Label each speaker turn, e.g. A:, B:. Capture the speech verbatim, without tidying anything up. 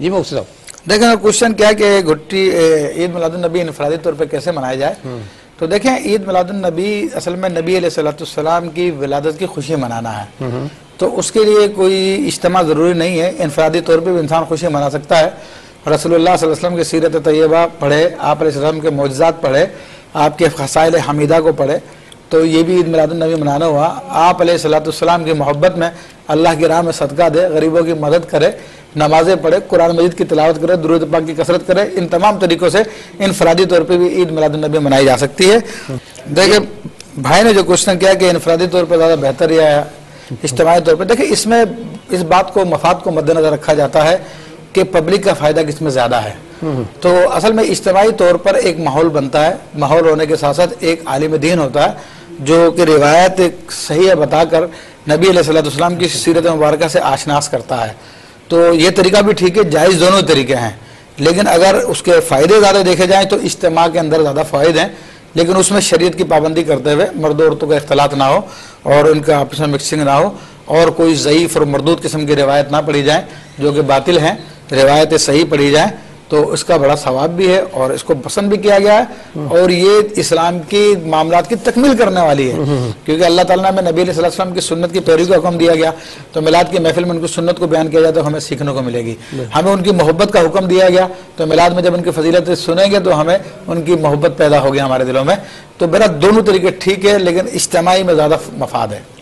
A: جی مفتی صاحب
B: دیکھیں کوشچن کیا کہ گھٹی عید میلاد النبی انفرادی طور پہ کیسے منایا جائے. تو دیکھیں عید میلاد النبی اصل میں نبی علیہ الصلوۃ والسلام کی ولادت کی خوشی منانا ہے. تو اس کے لیے کوئی اجتماع ضروری نہیں ہے، انفرادی طور پہ بھی انسان خوشی منا سکتا ہے. رسول اللہ صلی اللہ علیہ وسلم کی سیرت طیبہ پڑھے، آپ علیہ السلام کے معجزات پڑھے، آپ کے خصائل حمیدہ کو پڑھے، تو یہ بھی عید میلاد النبی منانا ہوا. آپ علیہ الصلوۃ والسلام کی محبت میں اللہ کی راہ میں صدقہ دے، غریبوں کی مدد کرے، نمازیں پڑھے، قرآن مجید کی تلاوت کرے، درود پاک کی کثرت کرے. ان تمام طریقوں سے انفرادی طور پہ بھی عید میلاد النبی منائی جا سکتی ہے. دیکھیں بھائی نے جو کوشچن کیا کہ انفرادی طور پر زیادہ بہتر یا اجتماعی طور پہ، دیکھیں اس میں اس بات کو مفاد کو مد نظر رکھا جاتا ہے کہ پبلک کا فائدہ کس میں زیادہ ہے. تو اصل میں اجتماعی طور پر ایک ماحول بنتا ہے، ماحول ہونے کے ساتھ ساتھ ایک عالم دین ہوتا ہے جو کہ روایت صحیح بتا کر نبی علیہ الصلوۃ والسلام کی سیرت مبارکہ سے آشناس کرتا ہے. تو یہ طریقہ بھی ٹھیک ہے، جائز دونوں طریقے ہیں، لیکن اگر اس کے فائدے زیادہ دیکھے جائیں تو اجتماع کے اندر زیادہ فائدے ہیں، لیکن اس میں شریعت کی پابندی کرتے ہوئے مرد و عورتوں کا اختلاط نہ ہو اور ان کا آپس میں مکسنگ نہ ہو اور کوئی ضعیف اور مردود قسم کی روایت نہ پڑھی جائیں جو کہ باطل ہیں، روایتیں صحیح پڑھی جائیں تو اس کا بڑا ثواب بھی ہے اور اس کو پسند بھی کیا گیا ہے اور یہ اسلام کی معاملات کی تکمیل کرنے والی ہے. کیونکہ اللہ تعالیٰ نے نبی علیہ الصلوۃ والسلام کی سنت کی پیروی کا حکم دیا گیا، تو میلاد کی محفل میں ان کی سنت کو بیان کیا جائے تو ہمیں سیکھنے کو ملے گی. ہمیں ان کی محبت کا حکم دیا گیا تو میلاد میں جب ان کی فضیلت سنیں گے تو ہمیں ان کی محبت پیدا ہوگی ہمارے دلوں میں. تو میرا دونوں طریقے ٹھیک ہے، لیکن اجتماعی میں زیادہ مفاد ہے.